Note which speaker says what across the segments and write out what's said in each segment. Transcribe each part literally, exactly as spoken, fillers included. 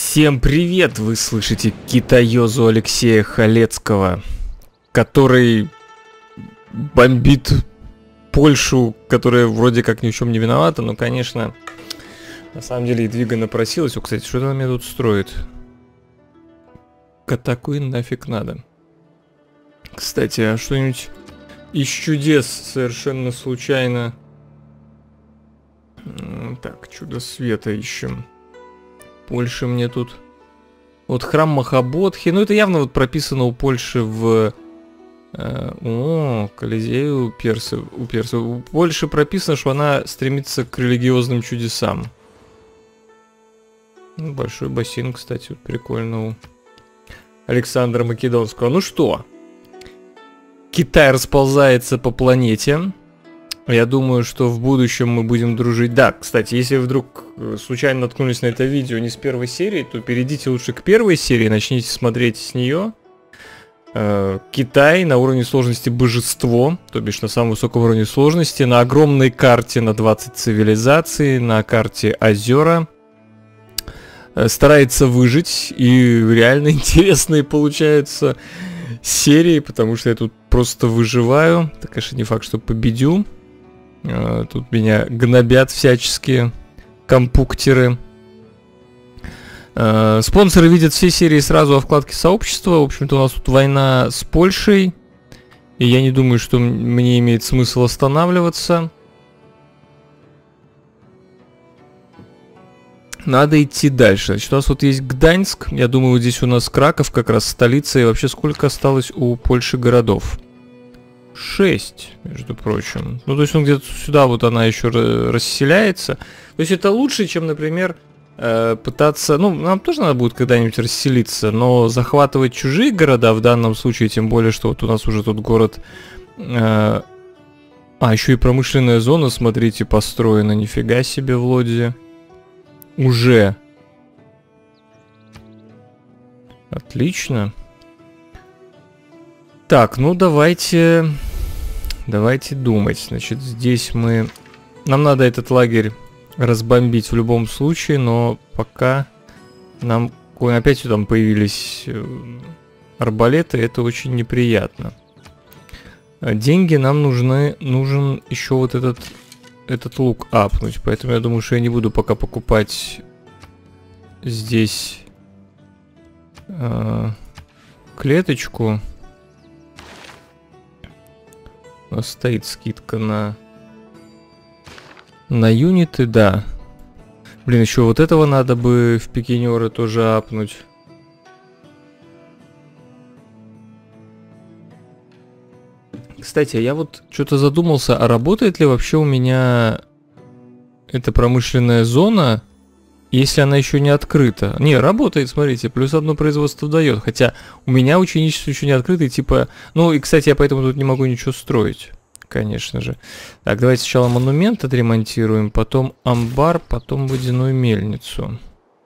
Speaker 1: Всем привет! Вы слышите китаёзу Алексея Халецкого, который бомбит Польшу, которая вроде как ни в чем не виновата, но, конечно, на самом деле Едвига напросилась. О, кстати, что она мне тут строит? Катакуин нафиг надо. Кстати, а что-нибудь из чудес совершенно случайно... Так, чудо света ищем. Польша мне тут... Вот храм Махаботхи. Ну, это явно вот прописано у Польши в... Э, о, Колизею у персов, у персов. У Польши прописано, что она стремится к религиозным чудесам. Ну, большой бассейн, кстати, вот прикольно у Александра Македонского. Ну что? Китай расползается по планете. Я думаю, что в будущем мы будем дружить. Да, кстати, если вы вдруг случайно наткнулись на это видео не с первой серии, то перейдите лучше к первой серии, начните смотреть с нее. Э, Китай на уровне сложности божество, то бишь на самом высоком уровне сложности, на огромной карте на двадцать цивилизаций, на карте озера. Э, старается выжить, и реально интересные получаются серии, потому что я тут просто выживаю. Так, конечно, не факт, что победю. Тут меня гнобят всяческие компуктеры. Спонсоры видят все серии сразу во вкладке сообщества. В общем-то, у нас тут война с Польшей. И я не думаю, что мне имеет смысл останавливаться. Надо идти дальше. Значит, у нас вот есть Гданьск. Я думаю, вот здесь у нас Краков, как раз столица. И вообще, сколько осталось у Польши городов? шесть, между прочим. Ну, то есть он где-то сюда вот она еще расселяется. То есть это лучше, чем, например, э, пытаться... Ну, нам тоже надо будет когда-нибудь расселиться, но захватывать чужие города в данном случае, тем более, что вот у нас уже тут город... Э, а, еще и промышленная зона, смотрите, построена. Нифига себе в Лодзе. Уже. Отлично. Так, ну давайте... Давайте думать. Значит, здесь мы... Нам надо этот лагерь разбомбить в любом случае, но пока нам... Опять там появились арбалеты, это очень неприятно. Деньги нам нужны... Нужен еще вот этот... Этот лук апнуть, поэтому я думаю, что я не буду пока покупать здесь э, клеточку. У нас стоит скидка на на юниты, да. Блин, еще вот этого надо бы в пикинеры тоже апнуть. Кстати, я вот что-то задумался, а работает ли вообще у меня эта промышленная зона, если она еще не открыта? Не, работает, смотрите, плюс одно производство дает. Хотя у меня ученичество еще не открыто, и типа... Ну, и, кстати, я поэтому тут не могу ничего строить, конечно же. Так, давайте сначала монумент отремонтируем, потом амбар, потом водяную мельницу.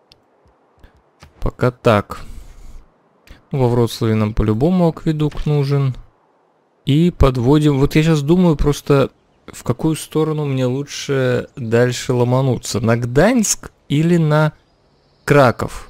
Speaker 1: Пока так. Во Вроцлаве нам по-любому акведук нужен. И подводим... Вот я сейчас думаю просто, в какую сторону мне лучше дальше ломануться. На Гданьск или на Краков?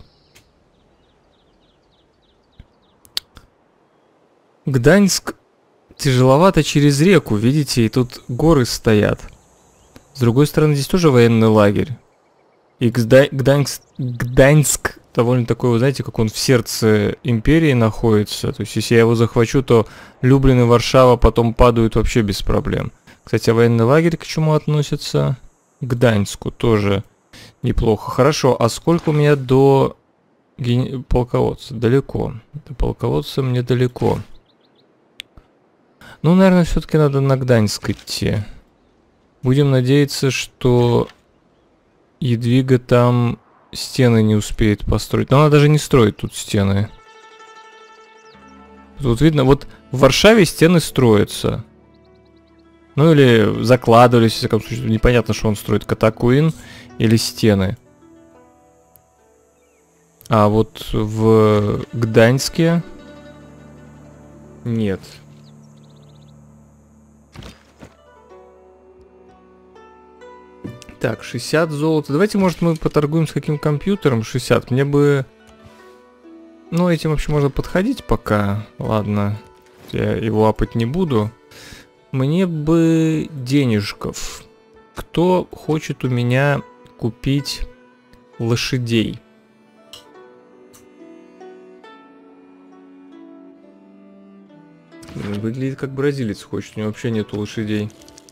Speaker 1: Гданьск тяжеловато через реку, видите, и тут горы стоят. С другой стороны, здесь тоже военный лагерь. И Гда... Гданьск... Гданьск довольно такой, вы знаете, как он в сердце империи находится. То есть, если я его захвачу, то Люблин и Варшава потом падают вообще без проблем. Кстати, а военный лагерь к чему относится? К Гданьску тоже неплохо. Хорошо, а сколько у меня до ген... полководца? Далеко. До полководца мне далеко. Ну, наверное, все-таки надо на Гданьск идти. Будем надеяться, что Едвига там стены не успеет построить. Но она даже не строит тут стены. Тут видно, вот в Варшаве стены строятся. Ну или закладывались, в всяком случае. Непонятно, что он строит, катакуин или стены. А вот в Гданьске нет. Так, шестьдесят золота. Давайте, может, мы поторгуем с каким компьютером? шестьдесят. Мне бы... Ну, этим вообще можно подходить пока. Ладно. Я его апать не буду. Мне бы денежков. Кто хочет у меня купить лошадей? Выглядит как бразилец хочет. У него вообще нету лошадей.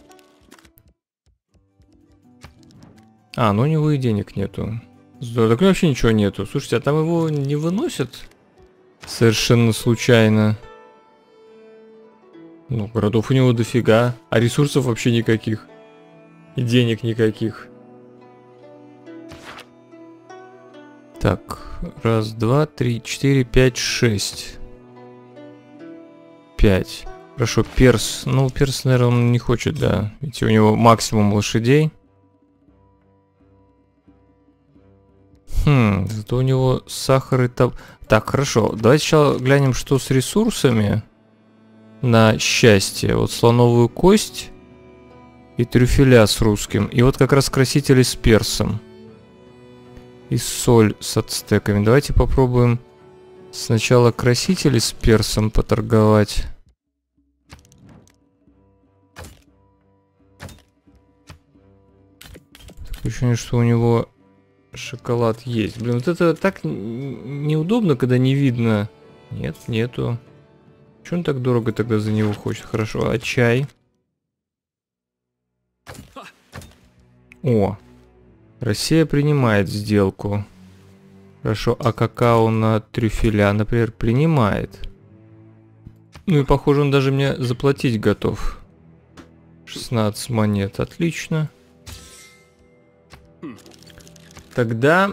Speaker 1: А, ну у него и денег нету. Здорово. Так у него вообще ничего нету. Слушайте, а там его не выносят? Совершенно случайно. Ну, городов у него дофига. А ресурсов вообще никаких. И денег никаких. Так. Раз, два, три, четыре, пять, шесть. Пять. Хорошо, перс. Ну, перс, наверное, он не хочет, да. Ведь у него максимум лошадей. Хм, зато у него сахар и там... Так, хорошо. Давайте сначала глянем, что с ресурсами на счастье. Вот слоновую кость и трюфеля с русским. И вот как раз красители с персом. И соль с ацтеками. Давайте попробуем сначала красители с персом поторговать. Такое ощущение, что у него шоколад есть. Блин, вот это так неудобно, когда не видно. Нет, нету. Чего он так дорого тогда за него хочет? Хорошо, а чай? О, Россия принимает сделку. Хорошо, а какао на трюфеля, например, принимает. Ну и похоже, он даже мне заплатить готов. шестнадцать монет, отлично. Тогда...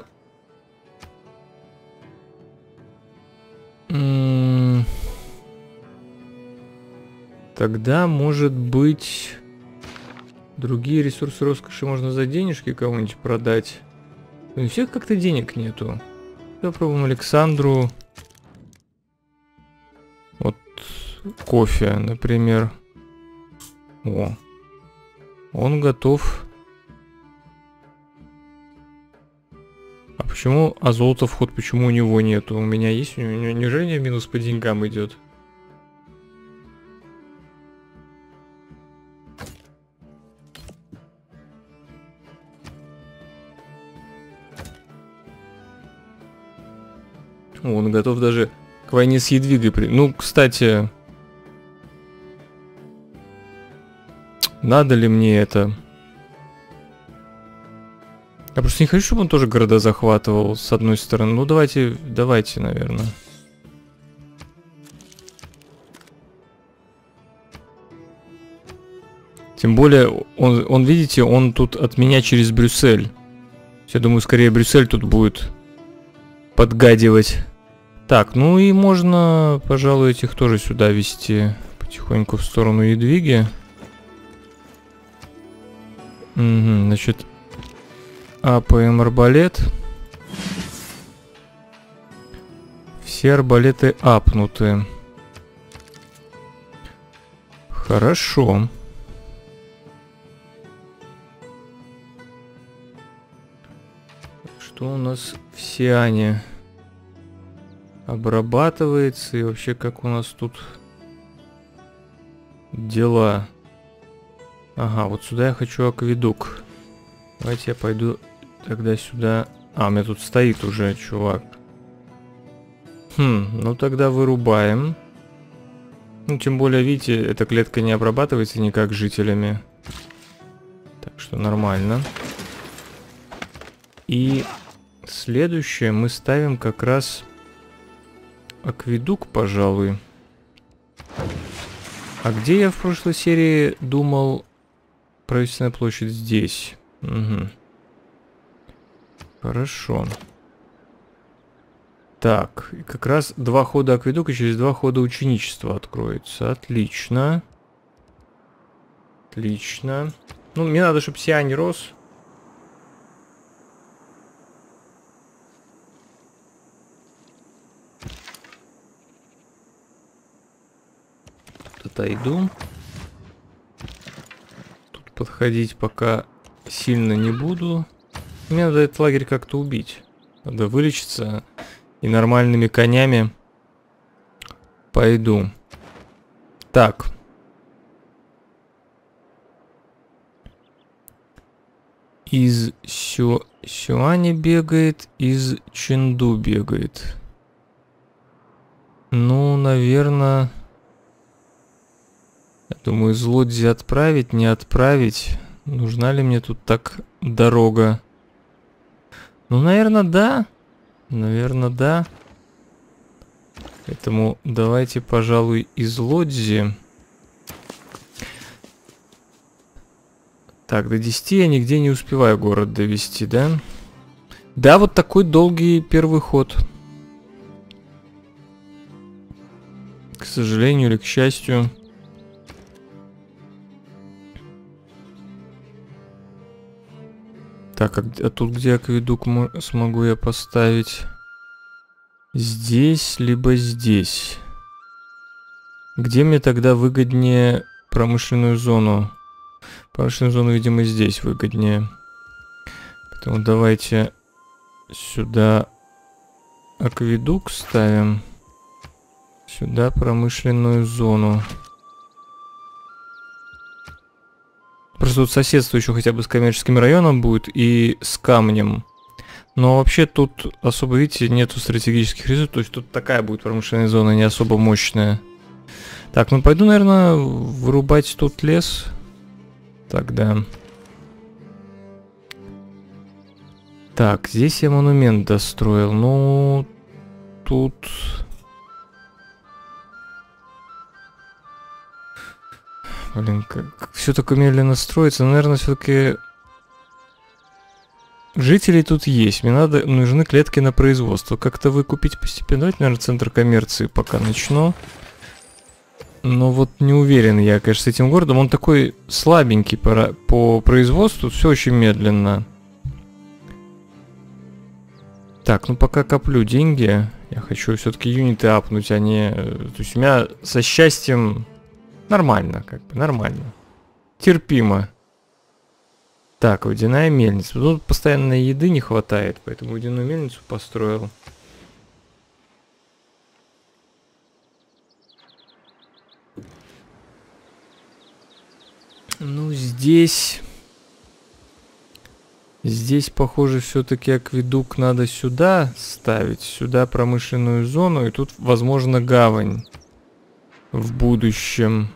Speaker 1: Тогда, может быть, другие ресурсы роскоши можно за денежки кому-нибудь продать. Но у всех как-то денег нету. Попробуем Александру. Вот кофе, например. О, он готов. А почему, а золото вход, почему у него нету? У меня есть, у него, неужели минус по деньгам идет? Он готов даже к войне с Едвигой. При... Ну, кстати, надо ли мне это? Я просто не хочу, чтобы он тоже города захватывал, с одной стороны. Ну, давайте, давайте, наверное. Тем более, он, он, видите, он тут от меня через Брюссель. Я думаю, скорее Брюссель тут будет подгадивать. Так, ну и можно, пожалуй, этих тоже сюда вести потихоньку в сторону Едвиги. Угу, значит, апаем арбалет. Все арбалеты апнуты. Хорошо. Что у нас в Сиане? Обрабатывается, и вообще как у нас тут дела. Ага, вот сюда я хочу акведук. Давайте я пойду тогда сюда. А, у меня тут стоит уже чувак. Хм, ну тогда вырубаем. Ну, тем более, видите, эта клетка не обрабатывается никак жителями. Так что нормально. И следующее мы ставим как раз... акведук, пожалуй. А где я в прошлой серии думал? Правительственная площадь здесь. Угу. Хорошо. Так, и как раз два хода акведука, через два хода ученичества откроется. Отлично. Отлично. Ну, мне надо, чтобы Сиань рос. Отойду. Тут подходить пока сильно не буду. Мне надо этот лагерь как-то убить. Надо вылечиться. И нормальными конями пойду. Так. Из Сю... Сюани бегает, из Чэнду бегает. Ну, наверное... Я думаю, из Лодзи отправить, не отправить. Нужна ли мне тут так дорога? Ну, наверное, да. Наверное, да. Поэтому давайте, пожалуй, из Лодзи. Так, до десяти я нигде не успеваю город довести, да? Да, вот такой долгий первый ход. К сожалению или к счастью. Так, а, а тут где акведук смогу я поставить? Здесь, либо здесь. Где мне тогда выгоднее промышленную зону? Промышленную зону, видимо, здесь выгоднее. Поэтому давайте сюда акведук ставим. Сюда промышленную зону. Просто тут соседство еще хотя бы с коммерческим районом будет и с камнем. Но вообще тут особо, видите, нету стратегических ресурсов. То есть тут такая будет промышленная зона, не особо мощная. Так, ну пойду, наверное, вырубать тут лес. Тогда. Так, здесь я монумент достроил. Ну, тут... Блин, как все такое медленно строится. Наверное, все-таки жителей тут есть. Мне надо, нужны клетки на производство. Как-то выкупить постепенно. Давайте, наверное, центр коммерции пока начну. Но вот не уверен я, конечно, с этим городом. Он такой слабенький по, по производству. Все очень медленно. Так, ну пока коплю деньги. Я хочу все-таки юниты апнуть, а не... То есть у меня со счастьем... Нормально, как бы, нормально. Терпимо. Так, водяная мельница. Тут постоянно еды не хватает, поэтому водяную мельницу построил. Ну, здесь... Здесь, похоже, все-таки акведук надо сюда ставить. Сюда промышленную зону. И тут, возможно, гавань. В будущем.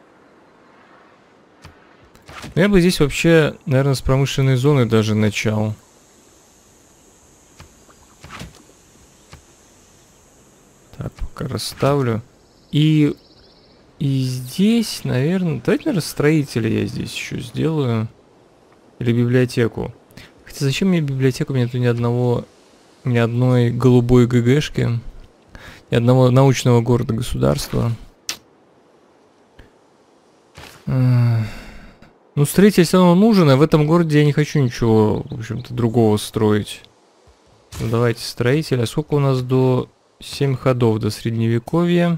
Speaker 1: Я бы здесь вообще, наверное, с промышленной зоны даже начал. Так, пока расставлю. И, и здесь, наверное... Давайте, наверное, строителя я здесь еще сделаю. Или библиотеку. Хотя зачем мне библиотека? У меня тут ни одного... Ни одной голубой ГГшки. Ни одного научного города-государства. Ну, строитель все равно нужен, а в этом городе я не хочу ничего, в общем-то, другого строить. Ну, давайте строителя. Сколько у нас до... семь ходов до средневековья.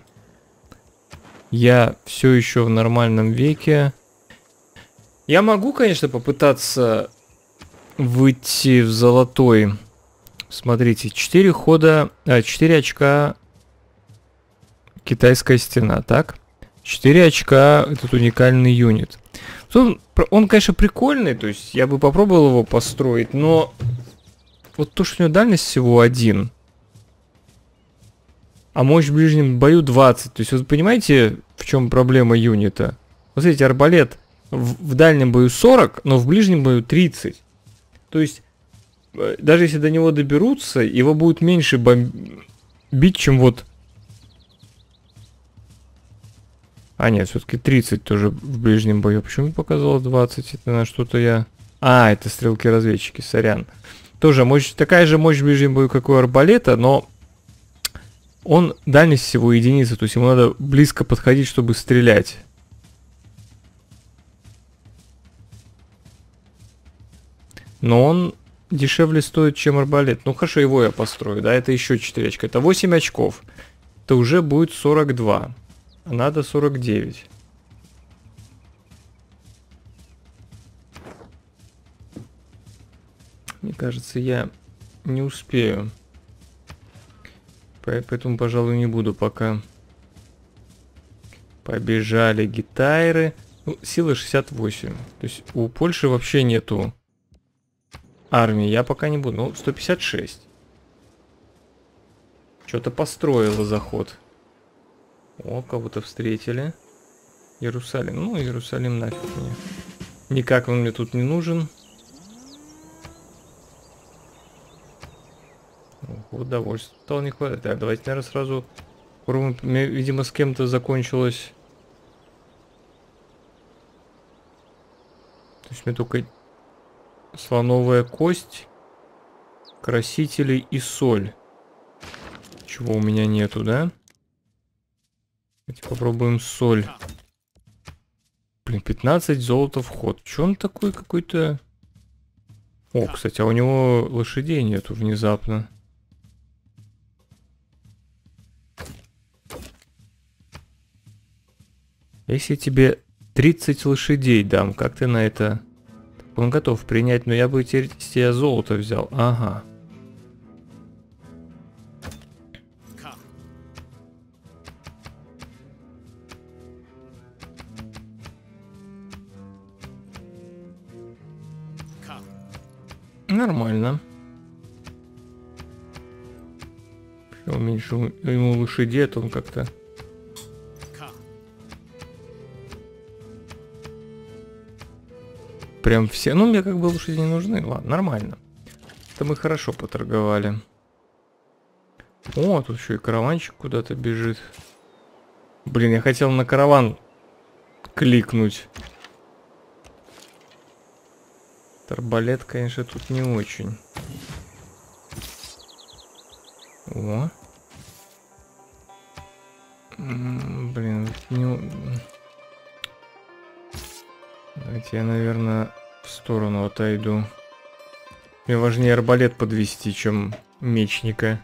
Speaker 1: Я все еще в нормальном веке. Я могу, конечно, попытаться выйти в золотой. Смотрите, четыре хода... А, четыре очка китайская стена, так? четыре очка этот уникальный юнит. Он, он, конечно, прикольный, то есть я бы попробовал его построить, но вот то, что у него дальность всего один, а мощь в ближнем бою двадцать. То есть вы понимаете, в чем проблема юнита? Вот смотрите, арбалет в, в дальнем бою сорок, но в ближнем бою тридцать. То есть даже если до него доберутся, его будет меньше бомбить, чем вот... А, нет, все-таки тридцать тоже в ближнем бою. Почему показало двадцать? Это на что-то я... А, это стрелки-разведчики, сорян. Тоже мощь, такая же мощь в ближнем бою, как у арбалета, но он дальность всего единица. То есть ему надо близко подходить, чтобы стрелять. Но он дешевле стоит, чем арбалет. Ну, хорошо, его я построю, да, это еще четыре очка. Это восемь очков. Это уже будет сорок два. А надо сорок девять. мне кажется, я не успею. Поэтому, пожалуй, не буду пока. Побежали гитары. Ну, сила шестьдесят восемь. То есть у Польши вообще нету армии. Я пока не буду. Ну, сто пятьдесят шесть. Что-то построило заход. О, кого-то встретили. Иерусалим. Ну, Иерусалим нафиг мне. Никак он мне тут не нужен. Удовольствия стало не хватает. Так, давайте, наверное, сразу... Видимо, с кем-то закончилось. То есть мне только слоновая кость, красители и соль. Чего у меня нету, да? Давайте попробуем соль. Блин, пятнадцать золота в ход. Че он такой какой-то... О, кстати, а у него лошадей нету внезапно. Если тебе тридцать лошадей дам, как ты на это... Он готов принять, но я бы теперь с тебя золото взял. Ага. Нормально. Уменьшил ему лошадей, то он как-то... Прям все... Ну, мне как бы лошади не нужны. Ладно, нормально. Это мы хорошо поторговали. О, тут еще и караванчик куда-то бежит. Блин, я хотел на караван кликнуть. Арбалет, конечно, тут не очень. О. М-м, блин, не... Давайте я, наверное, в сторону отойду. Мне важнее арбалет подвести, чем мечника.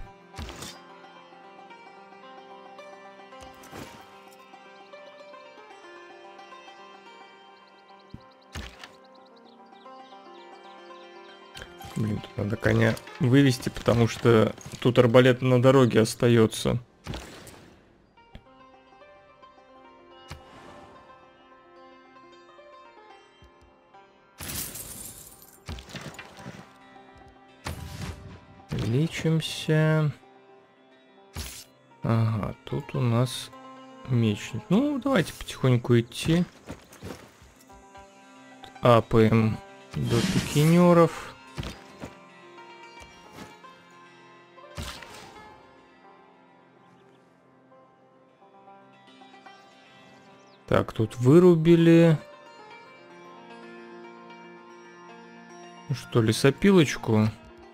Speaker 1: Блин, тут надо коня вывести, потому что тут арбалет на дороге остается. Лечимся. Ага, тут у нас мечник. Ну, давайте потихоньку идти. Апаем до пикинеров. Так, тут вырубили. Ну что, лесопилочку?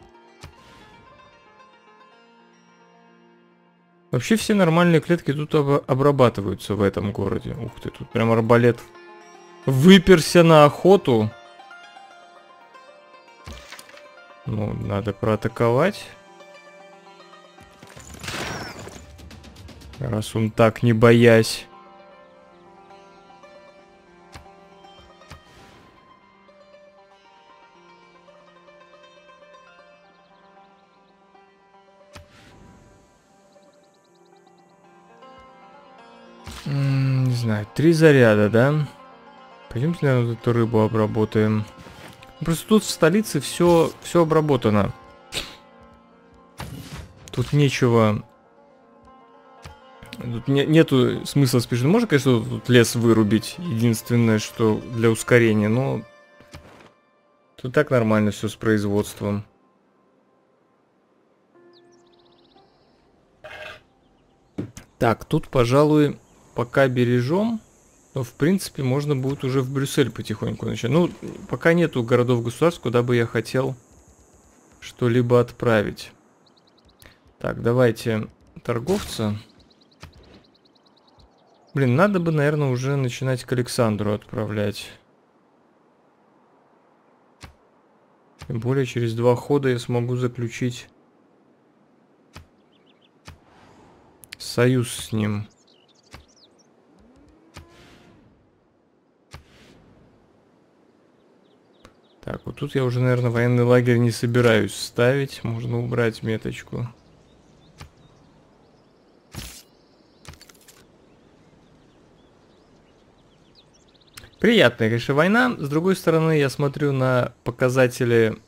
Speaker 1: Вообще все нормальные клетки тут об обрабатываются в этом городе. Ух ты, тут прям арбалет выперся на охоту. Ну, надо проатаковать. Раз он так, не боясь. Не знаю, три заряда, да? Пойдемте, наверное, эту рыбу обработаем. Просто тут в столице все, все обработано. Тут нечего... Тут не, нету смысла спешить. Можно, конечно, тут лес вырубить. Единственное, что для ускорения, но... Тут так нормально все с производством. Так, тут, пожалуй... Пока бережем, но в принципе можно будет уже в Брюссель потихоньку начать. Ну, пока нету городов-государств, куда бы я хотел что-либо отправить. Так, давайте торговца. Блин, надо бы, наверное, уже начинать к Александру отправлять. Тем более через два хода я смогу заключить союз с ним. Так, вот тут я уже, наверное, военный лагерь не собираюсь ставить. Можно убрать меточку. Приятная, конечно, война. С другой стороны, я смотрю на показатели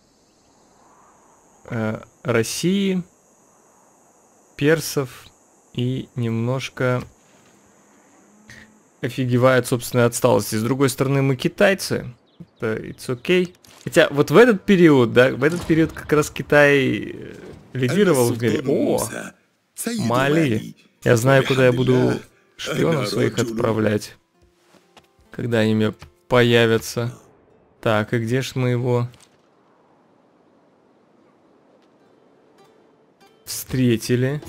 Speaker 1: э, России, персов и немножко офигеваю от собственной отсталости. С другой стороны, мы китайцы. Это it's okay. Хотя вот в этот период, да, в этот период как раз Китай лидировал в мире. О, Мали. Я знаю, куда я буду шпионов своих отправлять, когда они мне появятся. Так, и где ж мы его встретили?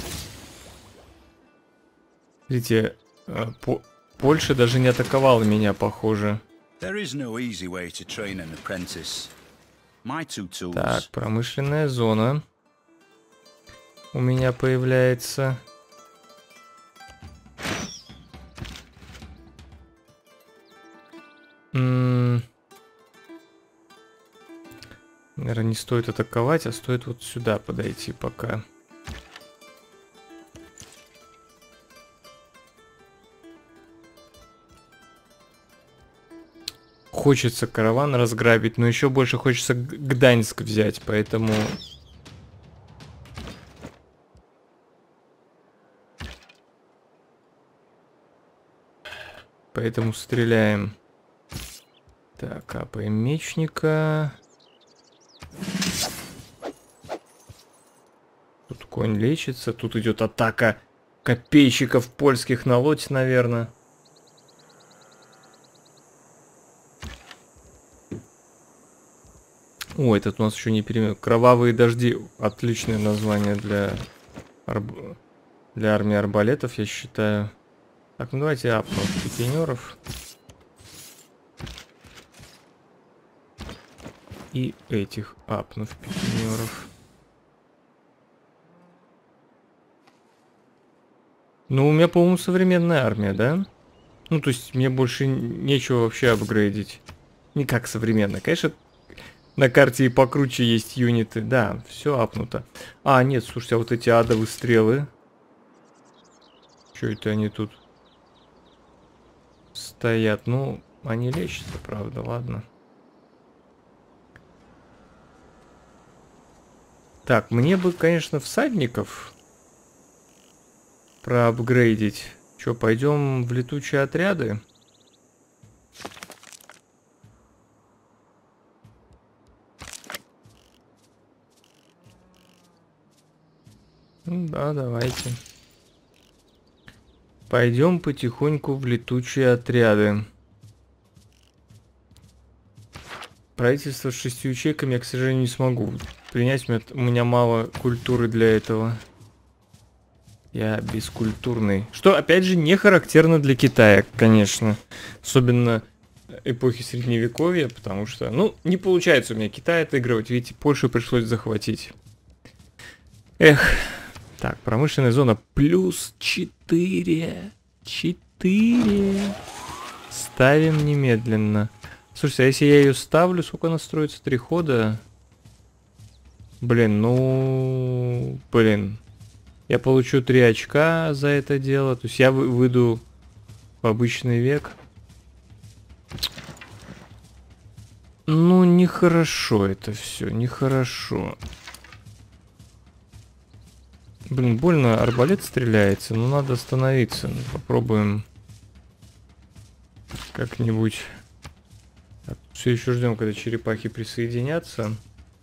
Speaker 1: Смотрите, по Польша даже не атаковала меня, похоже. Так, промышленная зона у меня появляется. М-м- Наверное, не стоит атаковать, а стоит вот сюда подойти пока. Хочется караван разграбить, но еще больше хочется Гданьск взять, поэтому... Поэтому стреляем. Так, капаем мечника. Тут конь лечится, тут идет атака копейщиков польских на лодь, наверное. О, этот у нас еще не перемен. Кровавые дожди. Отличное название для, арб... для армии арбалетов, я считаю. Так, ну давайте апнем пикинеров. И этих апнув пикинеров. Ну, у меня, по-моему, современная армия, да? Ну, то есть мне больше нечего вообще апгрейдить. Не как современная. Конечно, на карте и покруче есть юниты. Да, все апнуто. А, нет, слушайте, а вот эти адовые стрелы. Что это они тут стоят? Ну, они лечатся, правда, ладно. Так, мне бы, конечно, всадников проапгрейдить. Что, пойдем в летучие отряды? Да, давайте. Пойдем потихоньку в летучие отряды. Правительство с шестью ячейками я, к сожалению, не смогу принять. У меня мало культуры для этого. Я бескультурный. Что, опять же, не характерно для Китая, конечно. Особенно эпохи Средневековья, потому что, ну, не получается у меня Китай отыгрывать. Видите, Польшу пришлось захватить. Эх. Так, промышленная зона плюс четыре. четыре. Ставим немедленно. Слушайте, а если я ее ставлю, сколько она строится? Три хода? Блин, ну... Блин. Я получу три очка за это дело. То есть я выйду в обычный век. Ну, нехорошо это все, нехорошо. Блин, больно арбалет стреляется, но надо остановиться. Попробуем как-нибудь. Все еще ждем, когда черепахи присоединятся.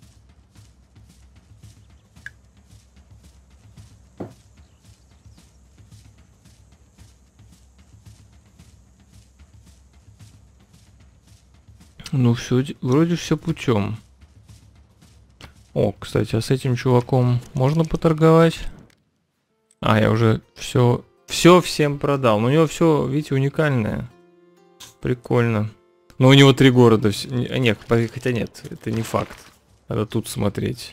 Speaker 1: Ну все, вроде все путем. О, кстати, а с этим чуваком можно поторговать? А, я уже все, все всем продал. Но у него все, видите, уникальное. Прикольно. Но у него три города. Нет, хотя нет, это не факт. Надо тут смотреть.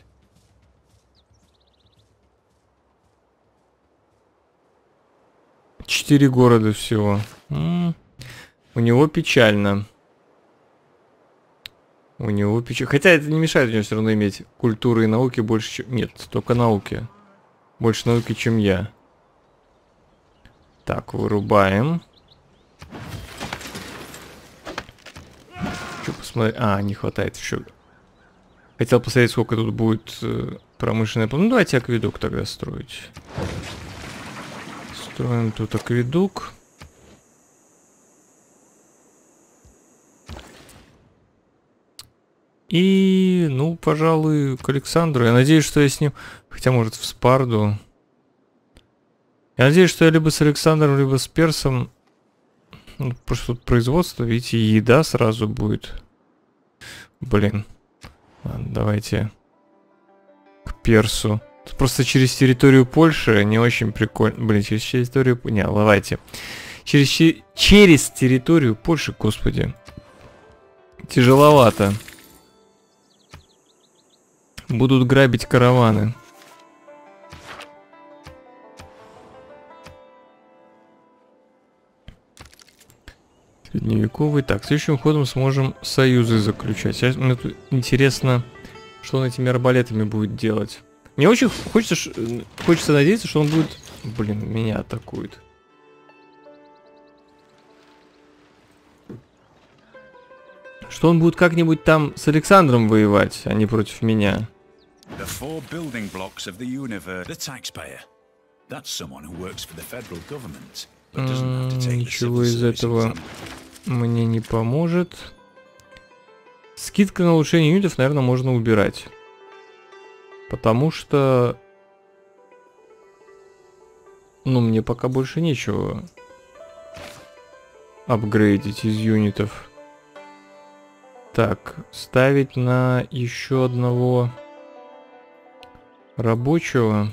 Speaker 1: Четыре города всего. М-м, у него печально. У него печать. Хотя это не мешает у него все равно иметь культуры и науки больше, чем... Нет, только науки. Больше науки, чем я. Так, вырубаем. Что посмотреть? А, не хватает еще. Хотел посмотреть, сколько тут будет э, промышленная... Ну, давайте акведук тогда строить. Строим тут акведук. И, ну, пожалуй, к Александру. Я надеюсь, что я с ним... Хотя, может, в Спарду. Я надеюсь, что я либо с Александром, либо с Персом. Ну, просто тут производство, видите, еда сразу будет. Блин. Ладно, давайте к Персу. Тут просто через территорию Польши не очень прикольно. Блин, через территорию... Не, давайте. Через, через территорию Польши, господи. Тяжеловато. Будут грабить караваны. Средневековый. Так, следующим ходом сможем союзы заключать. Сейчас мне тут интересно, что он этими арбалетами будет делать. Мне очень хочется, хочется надеяться, что он будет... Блин, меня атакует. Что он будет как-нибудь там с Александром воевать, а не против меня. Ничего из этого мне не поможет. Скидка на улучшение юнитов, наверное, можно убирать. Потому что... Ну, мне пока больше нечего апгрейдить из юнитов. Так, ставить на еще одного рабочего.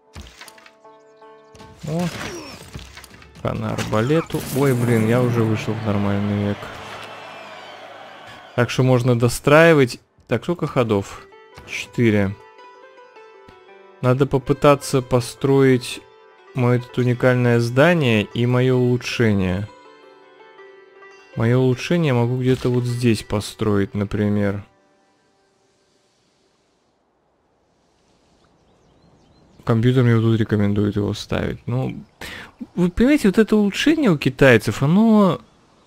Speaker 1: О, на арбалету. Ой, блин, я уже вышел в нормальный век. Так что можно достраивать. Так, сколько ходов? Четыре. Надо попытаться построить мое тут уникальное здание и мое улучшение. Мое улучшение могу где-то вот здесь построить, например. Компьютер мне вот тут рекомендует его ставить. Ну, вы понимаете, вот это улучшение у китайцев, оно...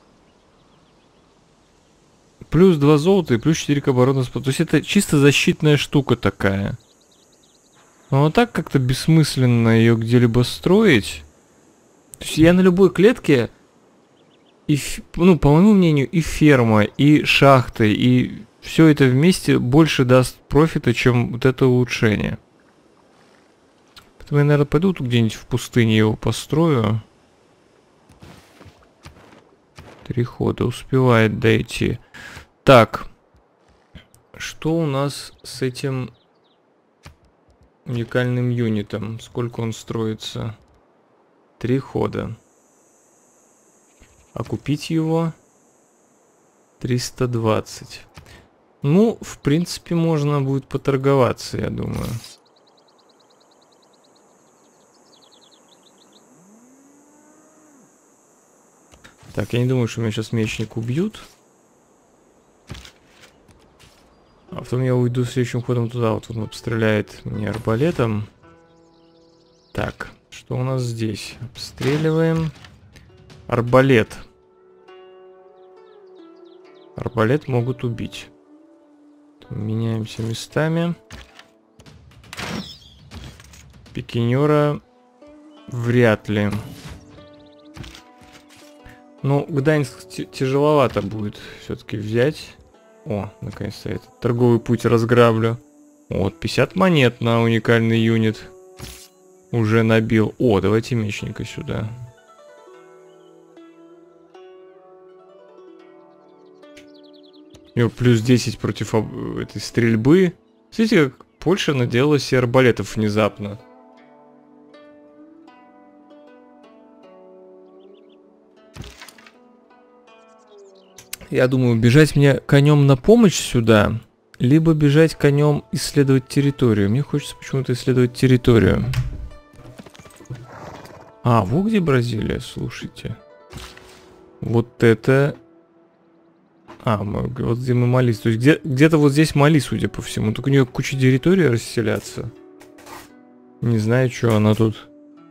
Speaker 1: Плюс два золота и плюс четыре к оборону. То есть это чисто защитная штука такая. Но вот так как-то бессмысленно ее где-либо строить. То есть я на любой клетке... И, ну, по моему мнению, и ферма, и шахты, и все это вместе больше даст профита, чем вот это улучшение. Поэтому я, наверное, пойду тут где-нибудь в пустыне его построю. Три хода, успевает дойти. Так. Что у нас с этим уникальным юнитом? Сколько он строится? Три хода. А купить его триста двадцать. Ну, в принципе, можно будет поторговаться, я думаю. Так, я не думаю, что меня сейчас мечник убьют. А потом я уйду следующим ходом туда. Вот он обстреляет меня арбалетом. Так, что у нас здесь? Обстреливаем. Арбалет. Арбалет могут убить. Меняемся местами. Пикинера вряд ли. Ну, Гданьск тяжеловато будет все-таки взять. О, наконец-то этот торговый путь разграблю. Вот, пятьдесят монет на уникальный юнит. Уже набил. О, давайте мечника сюда. У него плюс десять против этой стрельбы. Смотрите, как Польша наделала себе арбалетов внезапно. Я думаю, бежать мне конем на помощь сюда, либо бежать конем исследовать территорию. Мне хочется почему-то исследовать территорию. А, вот где Бразилия, слушайте. Вот это... А, мы, вот где мы молись. То есть где, где-то вот здесь Мали, судя по всему. Только у нее куча территории расселяться. Не знаю, что она тут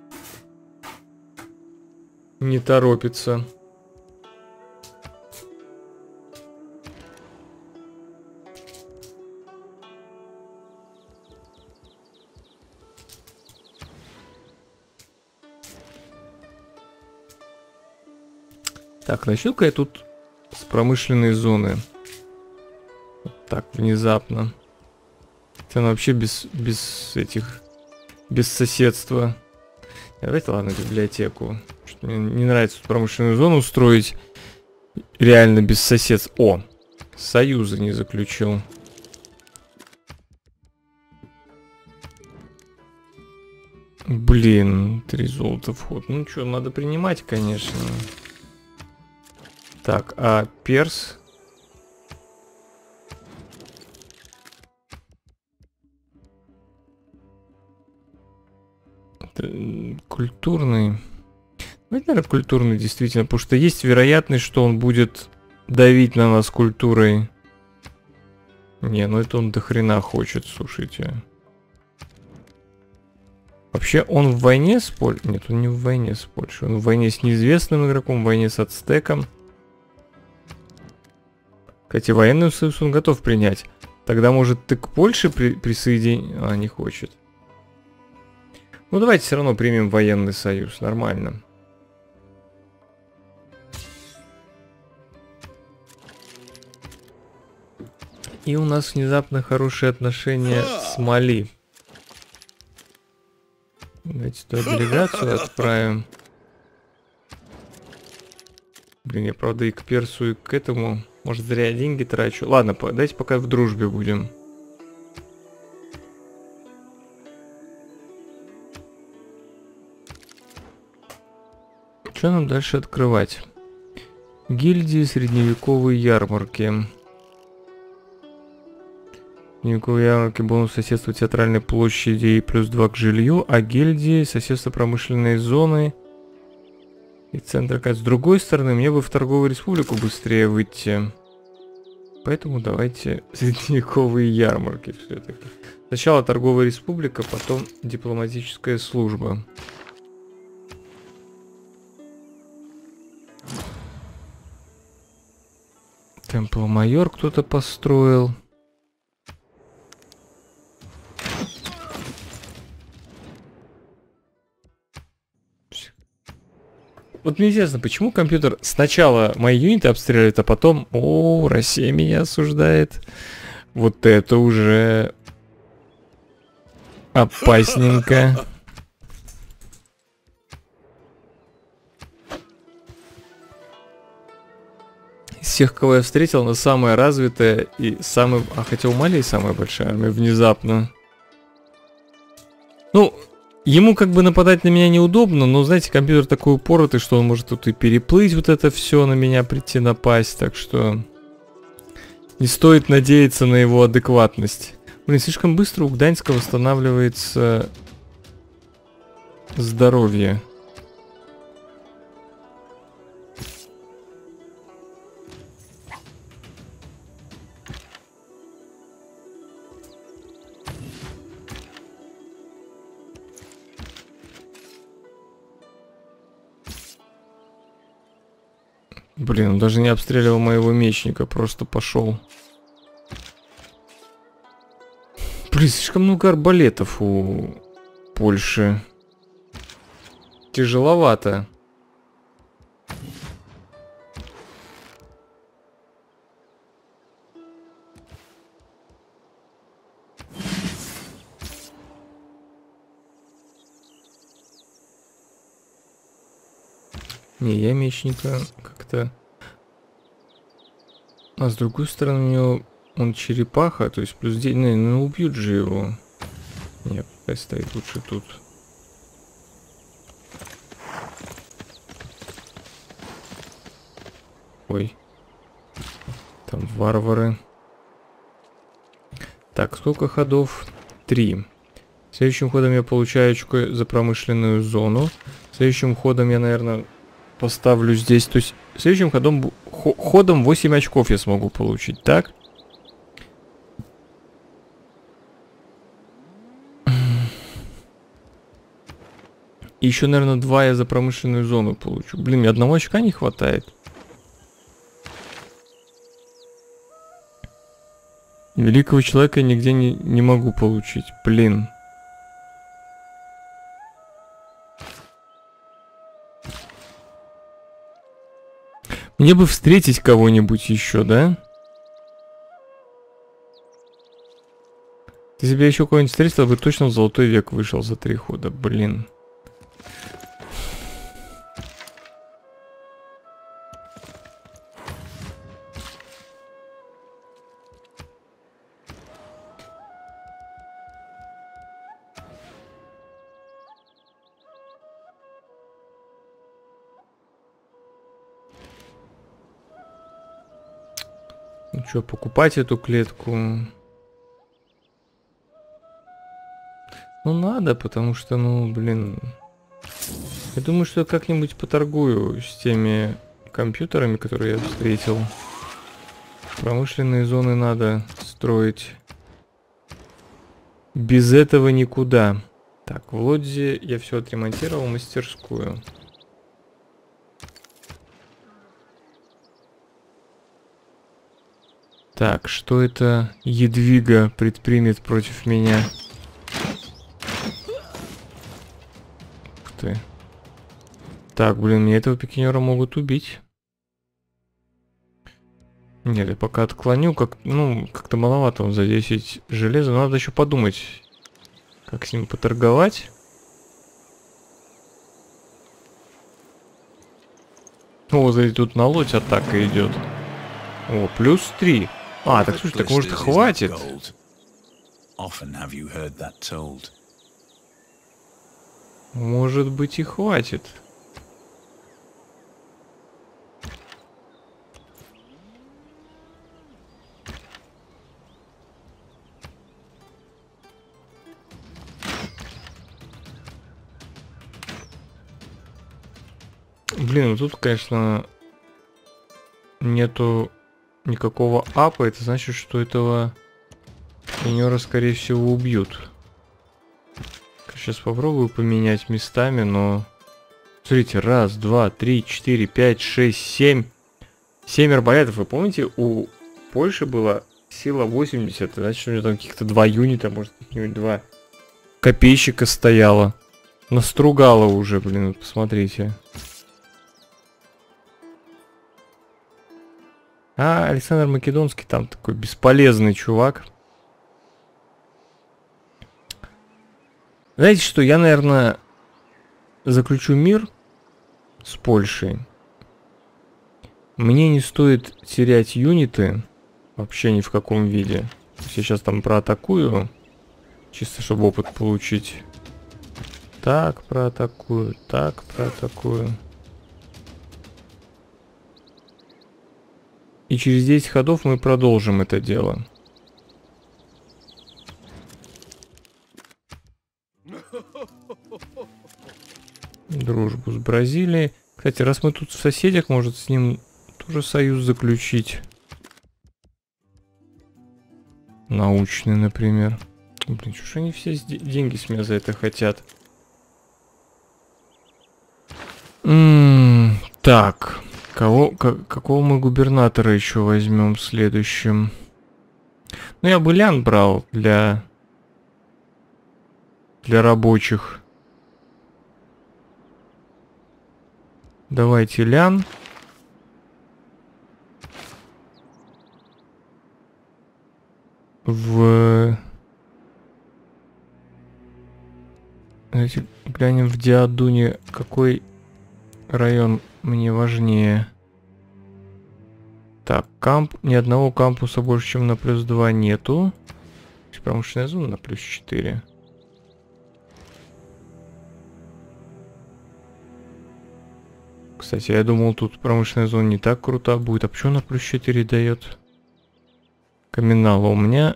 Speaker 1: не торопится. Так, начну-ка я тут с промышленной зоны. Вот так, внезапно. Это вообще без, без этих... Без соседства. Давайте, ладно, библиотеку. Мне не нравится промышленную зону устроить. Реально без соседства. О! Союза не заключил. Блин, три золота вход. Ну что, надо принимать, конечно. Так, а перс? Культурный. Ну, наверное, культурный действительно, потому что есть вероятность, что он будет давить на нас культурой. Не, ну это он до хрена хочет, слушайте. Вообще он в войне с Польшей? Нет, он не в войне с Польшей. Он в войне с неизвестным игроком, в войне с ацтеком. Кстати, военный союз он готов принять. Тогда, может, ты к Польше при присоединить? А, не хочет. Ну, давайте все равно примем военный союз. Нормально. И у нас внезапно хорошие отношения с Мали. Давайте туда делегацию отправим. Блин, я, правда, и к персу, и к этому... Может, зря я деньги трачу. Ладно, давайте пока в дружбе будем. Что нам дальше открывать? Гильдии, средневековые ярмарки. Средневековые ярмарки, бонус соседства театральной площади и плюс два к жилью, а гильдии, соседство промышленной зоны и центр. С другой стороны, мне бы в торговую республику быстрее выйти. Поэтому давайте средневековые ярмарки все-таки. Сначала торговая республика, потом дипломатическая служба. Темпл-майор кто-то построил. Вот мне интересно, почему компьютер сначала мои юниты обстреливает, а потом... О, Россия меня осуждает. Вот это уже... опасненько. Из всех, кого я встретил, она самая развитая и самая... А хотя у Мали самая большая армия внезапно. Ну, ему как бы нападать на меня неудобно, но, знаете, компьютер такой упоротый, что он может тут и переплыть вот это все, на меня прийти напасть, так что... Не стоит надеяться на его адекватность. Блин, слишком быстро у Гданьска восстанавливается здоровье. Блин, он даже не обстреливал моего мечника, просто пошел. Блин, слишком много арбалетов у Польши. Тяжеловато. Не, я мечника как-то... А с другой стороны, у него он черепаха, то есть плюс девять... Не, ну убьют же его. Нет, пускай стоит лучше тут. Ой. Там варвары. Так, сколько ходов? Три. Следующим ходом я получаю очко за промышленную зону. Следующим ходом я, наверное... Поставлю здесь, то есть следующим ходом, ходом восемь очков я смогу получить, так? И еще, наверное, два я за промышленную зону получу. Блин, мне одного очка не хватает. Великого человека я нигде не, не могу получить. Блин. Мне бы встретить кого-нибудь еще, да? Если бы я еще кого-нибудь встретил, бы точно в золотой век вышел за три хода. Блин. Ну что, покупать эту клетку? Ну надо, потому что, ну, блин. Я думаю, что я как-нибудь поторгую с теми компьютерами, которые я встретил. Промышленные зоны надо строить. Без этого никуда. Так, в Лодзе я все отремонтировал, мастерскую. Так, что это Едвига предпримет против меня? Ух ты. Так, блин, мне этого пикинера могут убить. Нет, я пока отклоню, как, ну, как-то маловато он за десять железа. Надо еще подумать, как с ним поторговать. О, смотри, тут на лодь атака идет. О, плюс три. А, так слушай, так может хватит? Может быть и хватит. Блин, ну тут, конечно, нету никакого апа. Это значит, что этого минера, скорее всего, убьют. Сейчас попробую поменять местами, но... Смотрите, раз, два, три, четыре, пять, шесть, семь. Семь арбалетов. Вы помните, у Польши была сила восемьдесят. Значит, у нее там каких-то два юнита, может, каких-нибудь два копейщика стояло. Настругало уже, блин, вот посмотрите. А, Александр Македонский там такой бесполезный чувак. Знаете что, я, наверное, заключу мир с Польшей. Мне не стоит терять юниты вообще ни в каком виде. Я сейчас там проатакую, чисто чтобы опыт получить. Так, проатакую, так, проатакую. И через десять ходов мы продолжим это дело. Дружбу с Бразилией. Кстати, раз мы тут в соседях, может с ним тоже союз заключить. Научный, например. Блин, что ж они все деньги с меня за это хотят? М-м, так, кого, какого мы губернатора еще возьмем следующим? Ну, я бы Лян брал для, для рабочих. Давайте Лян. В... Давайте глянем в Диадуне, какой район мне важнее. Так, камп... Ни одного кампуса больше, чем на плюс два нету. Промышленная зона на плюс четыре. Кстати, я думал, тут промышленная зона не так крута будет. А почему на плюс четыре дает? Каменала у меня...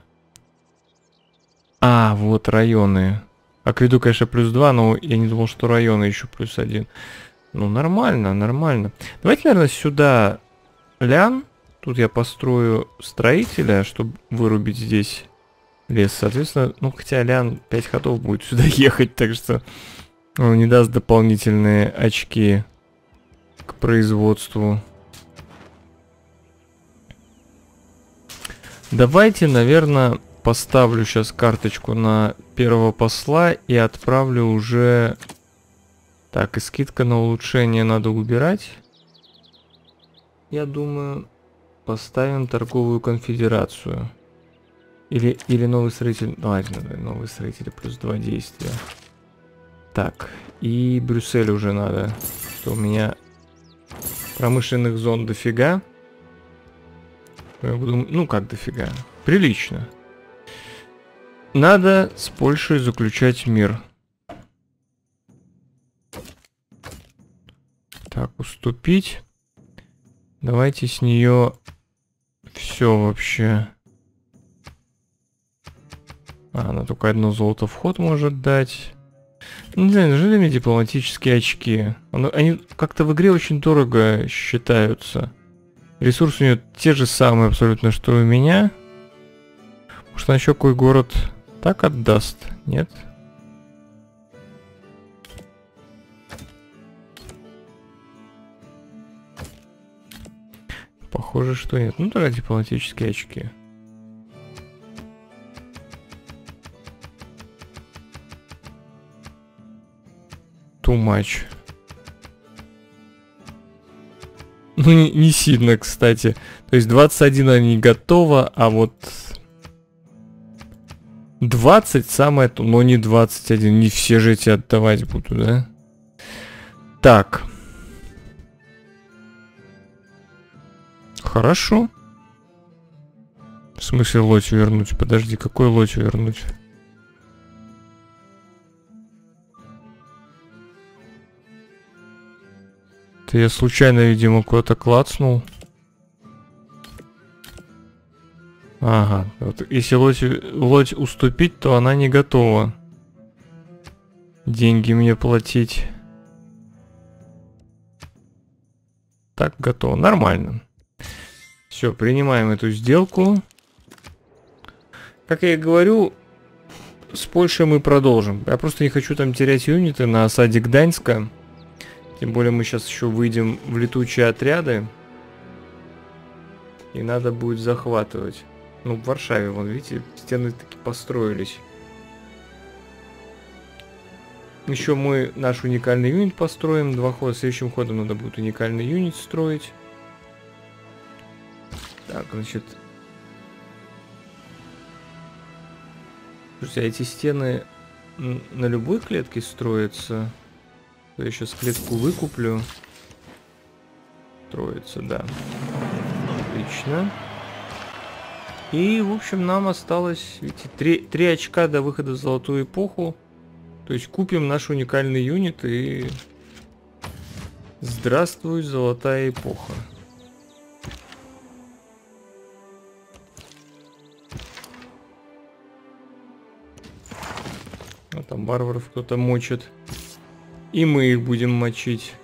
Speaker 1: А, вот районы. Акведу, конечно, плюс два, но я не думал, что районы еще плюс один. Ну, нормально, нормально. Давайте, наверное, сюда лян. Тут я построю строителя, чтобы вырубить здесь лес. Соответственно, ну хотя лян пять ходов будет сюда ехать, так что он не даст дополнительные очки к производству. Давайте, наверное, поставлю сейчас карточку на первого посла и отправлю уже... Так, и скидка на улучшение надо убирать. Я думаю, поставим торговую конфедерацию. Или, или новый строитель... Ладно, новый строитель плюс два действия. Так, и Брюссель уже надо. Что у меня промышленных зон дофига. Я буду... Ну, как дофига? Прилично. Надо с Польшей заключать мир. Так, уступить. Давайте с нее все вообще. А, она только одно золото в ход может дать. Не знаю, нужны ли мне дипломатические очки? Они как-то в игре очень дорого считаются. Ресурсы у нее те же самые абсолютно, что и у меня. Может, она еще какой город так отдаст? Нет? Похоже, что нет. Ну, тогда дипломатические очки. Too much. Ну, не, не сильно, кстати. То есть двадцать один она не готова, а вот двадцать самое то, но не двадцать один. Не все же эти отдавать буду, да? Так. Хорошо. В смысле лоть вернуть? Подожди, какой лоть вернуть? Это я случайно, видимо, куда-то клацнул. Ага. Вот если лоть, лоть уступить, то она не готова деньги мне платить. Так, готово. Нормально. Все, принимаем эту сделку. Как я и говорю, с Польшей мы продолжим. Я просто не хочу там терять юниты на осаде Гданьска. Тем более мы сейчас еще выйдем в летучие отряды. И надо будет захватывать. Ну, в Варшаве, вон, видите, стены таки построились. Еще мы наш уникальный юнит построим. Два хода. Следующим ходом надо будет уникальный юнит строить. Так, значит... Слушайте, а эти стены на любой клетке строятся? Я сейчас клетку выкуплю. Строится, да. Отлично. И, в общем, нам осталось, видите, три, три очка до выхода в золотую эпоху. То есть купим наш уникальный юнит и... Здравствуй, золотая эпоха. А там варваров кто-то мочит. И мы их будем мочить.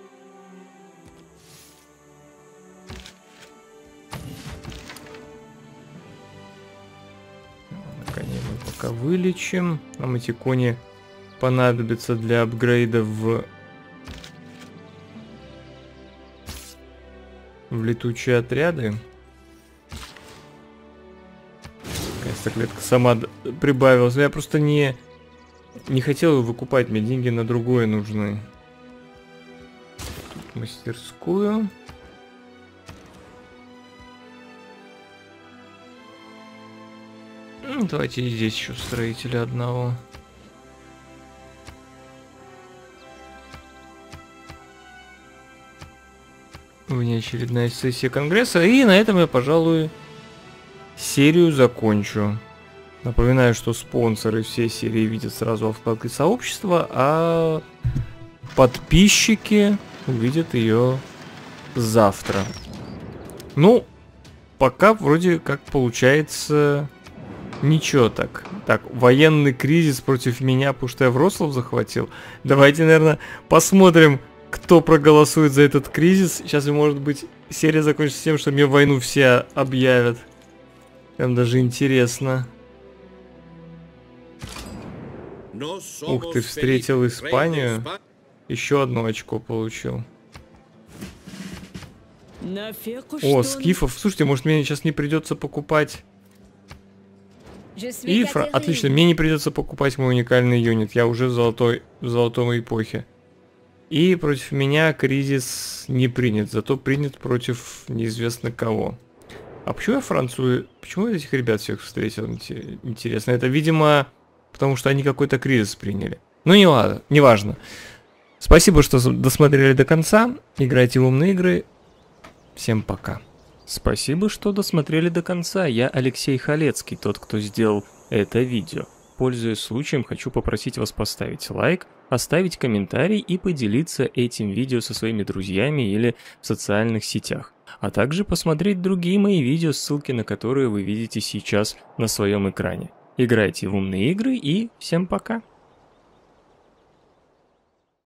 Speaker 1: Коня мы пока вылечим. Нам эти кони понадобятся для апгрейда в... в летучие отряды. Кажется, клетка сама прибавилась. Я просто не... Не хотел его выкупать, мне деньги на другое нужны. Тут мастерскую. Ну, давайте и здесь еще строителя одного. Внеочередная сессия конгресса. И на этом я, пожалуй, серию закончу. Напоминаю, что спонсоры всей серии видят сразу во вкладке сообщества, а подписчики увидят ее завтра. Ну, пока вроде как получается ничего так. Так, военный кризис против меня, потому что я Вроцлав захватил. Давайте, наверное, посмотрим, кто проголосует за этот кризис. Сейчас, может быть, серия закончится тем, что мне войну все объявят. Прям даже интересно. Ух ты, встретил Испанию. Еще одно очко получил. О, скифов. Слушайте, может мне сейчас не придется покупать... И фра... Отлично, мне не придется покупать мой уникальный юнит. Я уже в золотой, в золотом эпохе. И против меня кризис не принят. Зато принят против неизвестно кого. А почему я Францию... Почему я этих ребят всех встретил? Интересно. Это, видимо, потому что они какой-то кризис приняли. Ну, не ладно, не важно. Спасибо, что досмотрели до конца. Играйте в умные игры. Всем пока. Спасибо, что досмотрели до конца. Я Алексей Халецкий, тот, кто сделал это видео. Пользуясь случаем, хочу попросить вас поставить лайк, оставить комментарий и поделиться этим видео со своими друзьями или в социальных сетях. А также посмотреть другие мои видео, ссылки на которые вы видите сейчас на своем экране. Играйте в умные игры и всем пока.